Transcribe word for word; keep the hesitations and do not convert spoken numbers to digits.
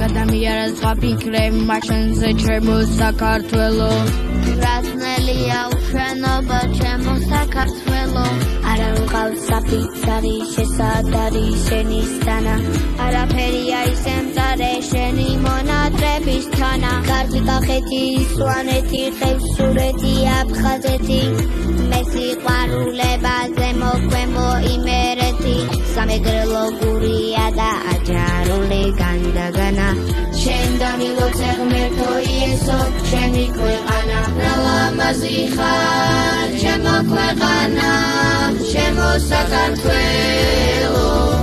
გადამიარა სხვა ფიქრები მაშენზე ჩემო საქართველო გრაზნელია უჩვენობა ჩემო საქართველო არა მყავს საფიცარი შესადარი შენის თანა არაფერი არის ემწარე შენი მონატრების თანა კარგი კახეთი სვანეთი ხევსურეთი აფხაზეთი მე სიყვარულებაზე მოგვემო იმერეთი სამეგრელო გურია და აჯარული განდაგანა შენ დამილოცე ღმერთო იესო ჩემი ქვეყანა ლამაზი ხარ ჩემო ქვეყანა ჩემო საქართველო